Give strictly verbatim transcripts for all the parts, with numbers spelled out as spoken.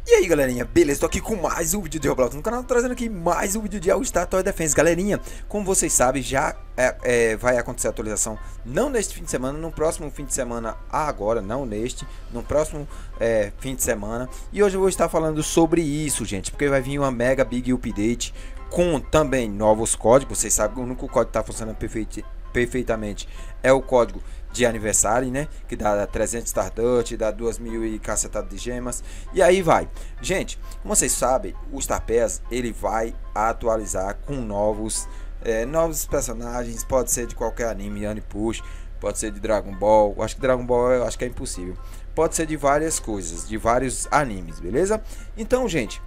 E aí galerinha, beleza? Tô aqui com mais um vídeo de Roblox no canal, trazendo aqui mais um vídeo de All Star Tower Defense. Galerinha, como vocês sabem, já é, é, vai acontecer a atualização, não neste fim de semana, no próximo fim de semana agora, não neste, no próximo é, fim de semana. E hoje eu vou estar falando sobre isso, gente, porque vai vir uma mega big update com também novos códigos. Vocês sabem que o único código que está funcionando perfeito, perfeitamente é o código de aniversário, né, que dá trezentos Stardust, dá duas mil e cacetada de gemas, e aí vai. Gente, como vocês sabem, o Star Pass ele vai atualizar com novos é, novos personagens, pode ser de qualquer anime, Anime Push, pode ser de Dragon Ball, acho que Dragon Ball eu acho que é impossível, pode ser de várias coisas, de vários animes, beleza? Então, gente,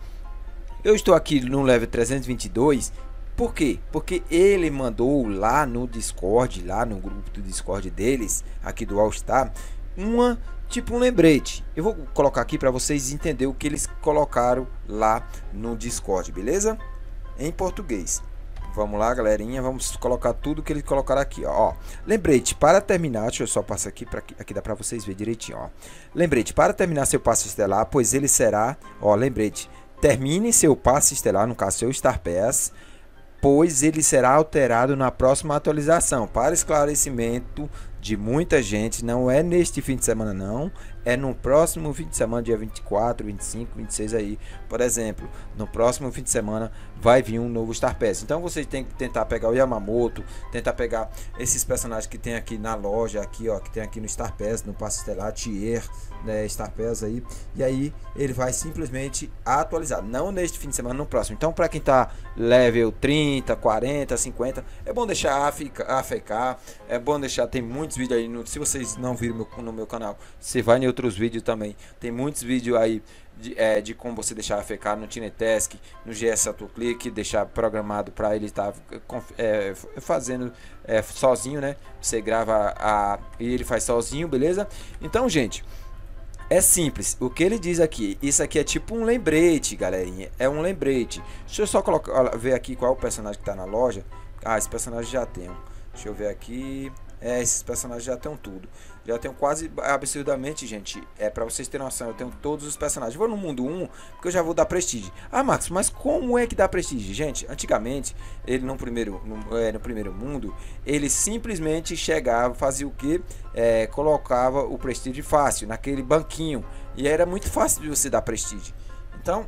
eu estou aqui no level trezentos e vinte e dois. Por quê? Porque ele mandou lá no Discord, lá no grupo do Discord deles, aqui do All Star, uma tipo um lembrete. Eu vou colocar aqui para vocês entenderem o que eles colocaram lá no Discord, beleza? Em português. Vamos lá, galerinha, vamos colocar tudo que eles colocaram aqui, ó. Lembrete, para terminar, deixa eu só passar aqui para aqui, aqui dá para vocês verem direitinho, ó. Lembrete, para terminar seu passe estelar, pois ele será, ó, lembrete, termine seu passe estelar, no caso seu Star Pass, pois ele será alterado na próxima atualização. Para esclarecimento de muita gente, não é neste fim de semana não, é no próximo fim de semana, dia vinte e quatro, vinte e cinco, vinte e seis aí, por exemplo. No próximo fim de semana vai vir um novo Star Pass. Então você tem que tentar pegar o Yamamoto, tentar pegar esses personagens que tem aqui na loja, aqui ó, que tem aqui no Star Pass, no passe estelar, Tier, né, Star Pass aí, e aí ele vai simplesmente atualizar, não neste fim de semana, no próximo. Então para quem tá level trinta, quarenta, cinquenta, é bom deixar A F K, é bom deixar, tem muitos vídeos aí, no, se vocês não viram meu, no meu canal, você vai em outros vídeos também, tem muitos vídeos aí de, é, de como você deixar A F K no Tinetask, no G S AutoClick, deixar programado para ele estar tá, é, fazendo é, sozinho, né? Você grava a, e ele faz sozinho, beleza? Então, gente, é simples, o que ele diz aqui, isso aqui é tipo um lembrete, galerinha, é um lembrete. Deixa eu só colocar, ver aqui qual é o personagem que está na loja. Ah, esse personagem já tem, deixa eu ver aqui. É, esses personagens já tem tudo. Já tenho quase absurdamente, gente. É pra vocês terem noção, eu tenho todos os personagens. Vou no mundo um, porque eu já vou dar prestígio. Ah, Max, mas como é que dá prestígio? Gente, antigamente, ele no primeiro, no, é, no primeiro mundo, ele simplesmente chegava, fazia o que? É, colocava o prestígio fácil, naquele banquinho. E era muito fácil de você dar prestígio. Então,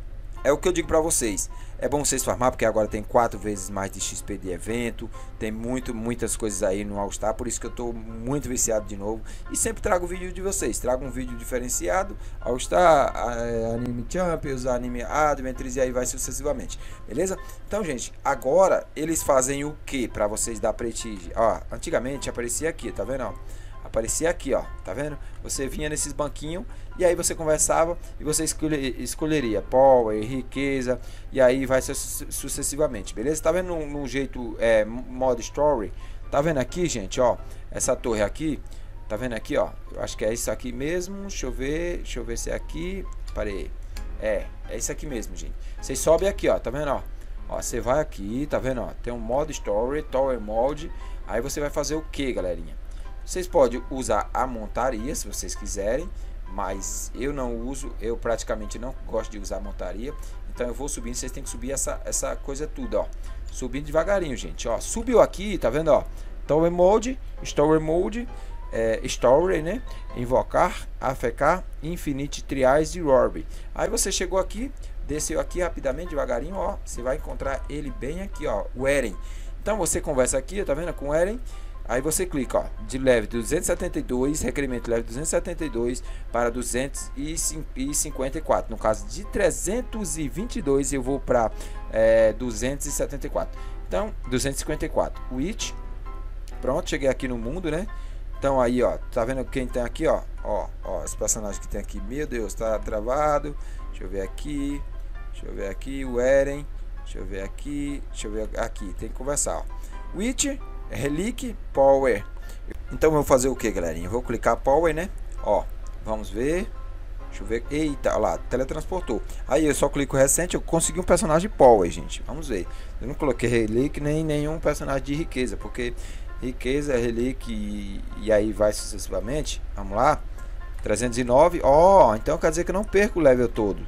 é o que eu digo pra vocês. É bom vocês farmar, porque agora tem quatro vezes mais de X P de evento. Tem muito, muitas coisas aí no All Star. Por isso que eu tô muito viciado de novo. E sempre trago vídeo de vocês. Trago um vídeo diferenciado. All Star, Anime Champions, Anime Adventures e aí vai sucessivamente. Beleza? Então, gente, agora eles fazem o que pra vocês dar prestígio? Ó, antigamente aparecia aqui, tá vendo? Ó? Aparecia aqui, ó, tá vendo? Você vinha nesses banquinhos e aí você conversava e você escolher, escolheria power, riqueza e aí vai ser su sucessivamente, beleza? Tá vendo no, no jeito é, modo story? Tá vendo aqui, gente, ó, essa torre aqui, tá vendo aqui, ó? Eu acho que é isso aqui mesmo, deixa eu ver, deixa eu ver se é aqui, parei. É, é isso aqui mesmo, gente. Você sobe aqui, ó, tá vendo, ó? Ó, você vai aqui, tá vendo, ó? Tem um modo story, tower mode, aí você vai fazer o que, galerinha? Vocês podem usar a montaria se vocês quiserem, mas eu não uso, eu praticamente não gosto de usar a montaria. Então eu vou subindo, vocês têm que subir essa, essa coisa tudo, ó. Subindo devagarinho, gente, ó. Subiu aqui, tá vendo, ó? Tower Mode, Story Mode, é, Story, né? Invocar, A F K, Infinite Trials e Orb. Aí você chegou aqui, desceu aqui rapidamente, devagarinho, ó. Você vai encontrar ele bem aqui, ó, o Eren. Então você conversa aqui, tá vendo, com o Eren. Aí você clica, ó, de level duzentos e setenta e dois, requerimento level duzentos e setenta e dois para duzentos e cinquenta e quatro. No caso de trezentos e vinte e dois eu vou para é, duzentos e setenta e quatro. Então, duzentos e cinquenta e quatro. Witch. Pronto, cheguei aqui no mundo, né? Então aí, ó, tá vendo quem tem aqui, ó? Ó, ó, os personagens que tem aqui. Meu Deus, tá travado. Deixa eu ver aqui. Deixa eu ver aqui, o Eren. Deixa eu ver aqui. Deixa eu ver aqui, tem que conversar, ó. Witch, Relic, Power. Então eu vou fazer o que, galerinha? Eu vou clicar Power, né? Ó, vamos ver. Deixa eu ver. Eita, olha lá, teletransportou. Aí eu só clico recente, eu consegui um personagem Power, gente. Vamos ver. Eu não coloquei Relic nem nenhum personagem de riqueza, porque riqueza, Relic e, e aí vai sucessivamente. Vamos lá. trezentos e nove. Ó, oh, então quer dizer que eu não perco o level todo.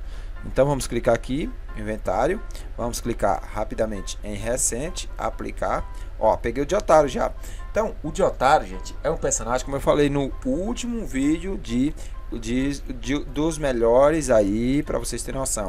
Então vamos clicar aqui, inventário, vamos clicar rapidamente em recente, aplicar. Ó, peguei o Jotaro já. Então o Jotaro, gente, é um personagem, como eu falei no último vídeo de, de, de dos melhores aí, para vocês terem noção.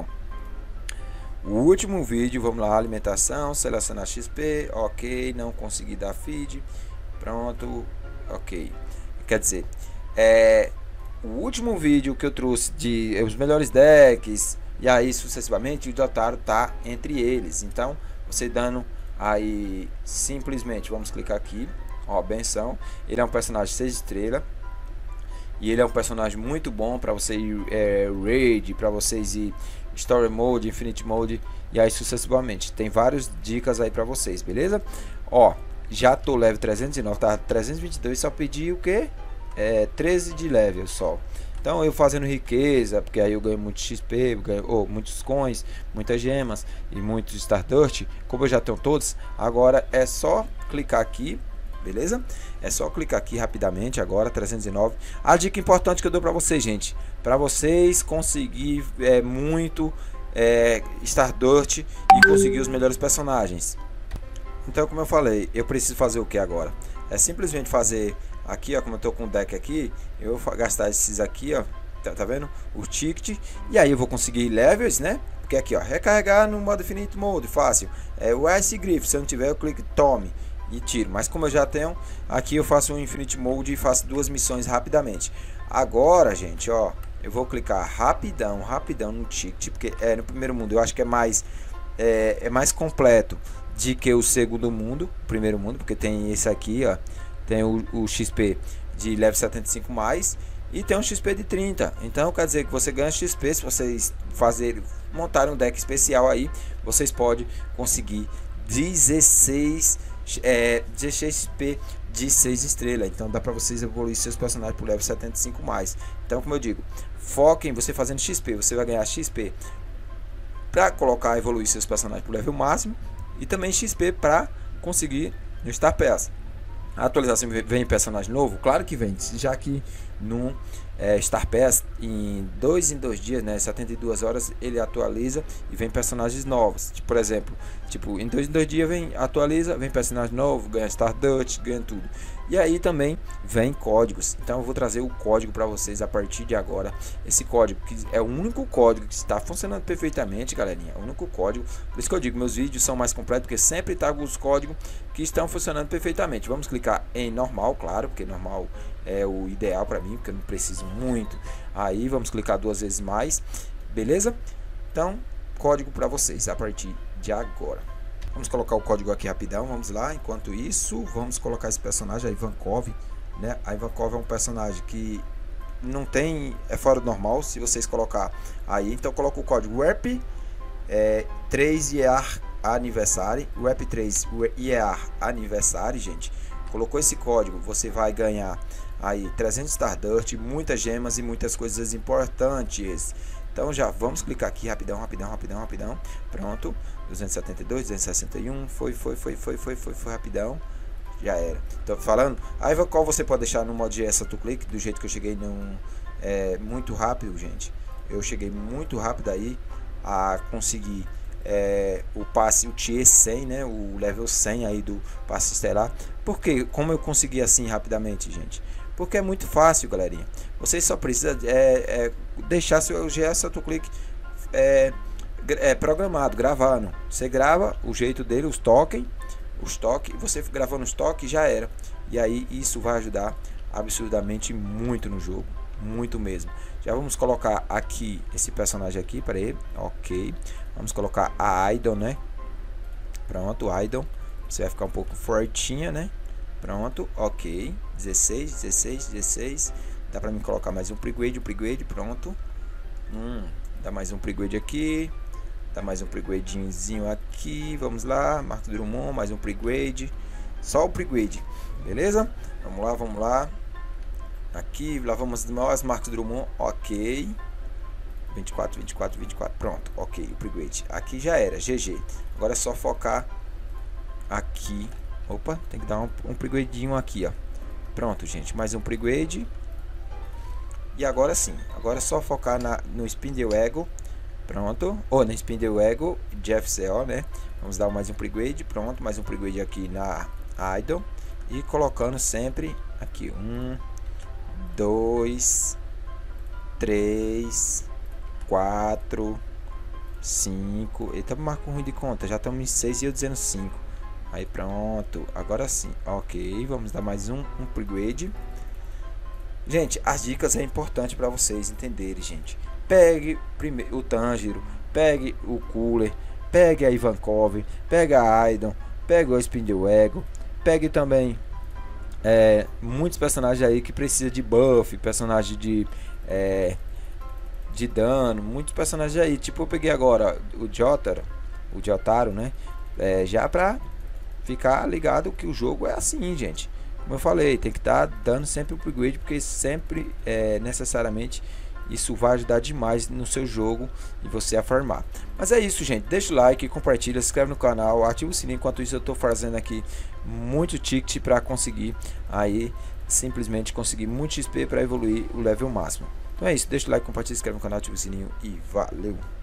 O último vídeo, vamos lá, alimentação, selecionar X P, ok, não consegui dar feed, pronto, ok. Quer dizer, é, o último vídeo que eu trouxe de os melhores decks, e aí sucessivamente, o Jotaro tá entre eles. Então, você dando aí, simplesmente, vamos clicar aqui, ó, benção, ele é um personagem seis estrelas, e ele é um personagem muito bom para você ir é, raid, para vocês ir Story Mode, Infinite Mode e aí sucessivamente. Tem várias dicas aí para vocês, beleza? Ó, já tô level trezentos e nove, tá trezentos e vinte e dois, só pedi o que? É, treze de level só. Então eu fazendo riqueza, porque aí eu ganho muito X P, ganho, oh, muitos coins, muitas gemas e muitos Stardust. Como eu já tenho todos, agora é só clicar aqui, beleza? É só clicar aqui rapidamente agora, trezentos e nove. A dica importante que eu dou para vocês, gente, para vocês conseguir é, muito é, Stardust e conseguir os melhores personagens. Então, como eu falei, eu preciso fazer o que agora? É simplesmente fazer aqui, ó, como eu tô com o deck aqui, eu vou gastar esses aqui, ó, tá, tá vendo? O ticket, e aí eu vou conseguir levels, né? Porque aqui, ó, recarregar no modo Infinite Mode, fácil. É o Ice Griff, se eu não tiver, eu clico tome e tiro, mas como eu já tenho, aqui eu faço um Infinite Mode e faço duas missões rapidamente. Agora, gente, ó, eu vou clicar rapidão, rapidão no ticket, porque é no primeiro mundo, eu acho que é mais é, é mais completo de que o segundo mundo, o primeiro mundo, porque tem esse aqui, ó, tem o, o X P de level setenta e cinco mais e tem um X P de trinta. Então quer dizer que você ganha X P se vocês fazerem, montarem um deck especial aí, vocês podem conseguir dezesseis É, dezesseis X P de seis estrelas. Então dá para vocês evoluir seus personagens por level setenta e cinco mais. Então, como eu digo, foquem você fazendo X P, você vai ganhar X P para colocar evoluir seus personagens por level máximo e também X P para conseguir no Star Pass. A atualização vem personagem novo? Claro que vem, já que no é, Star Pass em dois em dois dias, né, setenta e duas horas, ele atualiza e vem personagens novos. Tipo, por exemplo, tipo, em dois em dois dias vem atualiza, vem personagem novo, ganha Stardust, ganha tudo. E aí também vem códigos. Então eu vou trazer o código para vocês a partir de agora. Esse código que é o único código que está funcionando perfeitamente, galerinha. É o único código. Por isso que eu digo, meus vídeos são mais completos, porque sempre trago os códigos que estão funcionando perfeitamente. Vamos clicar em normal, claro, porque normal é o ideal para mim, porque eu não preciso muito. Aí vamos clicar duas vezes mais, beleza? Então, código para vocês a partir de agora. Vamos colocar o código aqui rapidão, vamos lá. Enquanto isso, vamos colocar esse personagem, a Ivankov, né? A Ivankov é um personagem que não tem, é fora do normal, se vocês colocar aí. Então coloca o código W E R P é, três Year Anniversary, W E R P três Year Anniversary, gente. Colocou esse código, você vai ganhar aí trezentos Stardust, muitas gemas e muitas coisas importantes. Então já vamos clicar aqui rapidão, rapidão, rapidão, rapidão. Pronto, duzentos e setenta e dois, duzentos e sessenta e um, foi, foi, foi, foi, foi, foi, foi rapidão. Já era. Tô falando, a Ivankov você pode deixar no modo G S autoclick, do jeito que eu cheguei num, é, muito rápido, gente. Eu cheguei muito rápido aí a conseguir é, o passe, o tier cem, né, o level cem aí do passe estelar. Porque como eu consegui assim rapidamente, gente? Porque é muito fácil, galerinha. Vocês só precisam é, é, deixar seu G S autoclick é, é, programado, gravando. Você grava o jeito dele, os tokens, os toques, você gravando os toques já era. E aí isso vai ajudar absurdamente muito no jogo, muito mesmo. Já vamos colocar aqui esse personagem aqui para ele, ok. Vamos colocar a Idol, né? Pronto, Idol. Você vai ficar um pouco fortinha, né? Pronto, ok. dezesseis, dezesseis, dezesseis. Dá pra mim colocar mais um pregrade, um pregrade, pronto. Hum, dá mais um pregrade aqui. Dá mais um pregradezinho aqui. Vamos lá, Marcos Drummond, mais um pregrade. Só o pregrade, beleza? Vamos lá, vamos lá. Aqui, lá vamos as Marcos Drummond, ok. vinte e quatro, vinte e quatro, vinte e quatro, pronto, ok, o pregrade. Aqui já era, G G. Agora é só focar aqui. Opa, tem que dar um, um pregradezinho aqui, ó. Pronto, gente, mais um pregrade. E agora sim, agora é só focar na, no Spindle Ego. Pronto. Ou oh, na Spindle Ego de F C O, né? Vamos dar mais um upgrade. Pronto, mais um upgrade aqui na Idol. E colocando sempre aqui um, dois, três, quatro, cinco. Eita, marco ruim de conta. Já estamos em seis e eu dizendo cinco. Aí pronto. Agora sim. Ok, vamos dar mais um, um upgrade. Gente, as dicas é importante para vocês entenderem, gente. Pegue primeiro o Tanjiro, pegue o Cooler, pegue a Ivankov, pegue a Aidon, pegue o Spindle Ego, pegue também é, muitos personagens aí que precisa de buff, personagem de é, de dano, muitos personagens aí. Tipo, eu peguei agora o Jotaro, o Jotaro, né? É, já pra ficar ligado que o jogo é assim, gente. Como eu falei, tem que estar tá dando sempre o upgrade, porque sempre é, necessariamente isso vai ajudar demais no seu jogo e você a farmar. Mas é isso, gente. Deixa o like, compartilha, se inscreve no canal, ativa o sininho. Enquanto isso eu estou fazendo aqui muito ticket para conseguir aí simplesmente conseguir muito X P para evoluir o level máximo. Então é isso. Deixa o like, compartilha, se inscreve no canal, ativa o sininho e valeu!